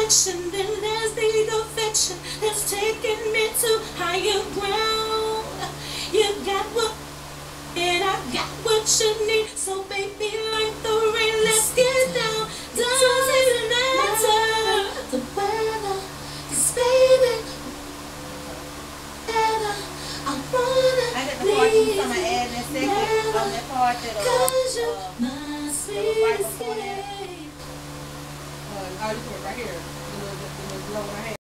connection, then there's the affection that's taking me to higher ground. You got what, and I got what you need. So baby, like the rain, let's get down. Doesn't matter the weather, 'cause baby, I wanna leave you there, 'cause you're my sweet escape. I'll just put it right here. The little glow in my hand.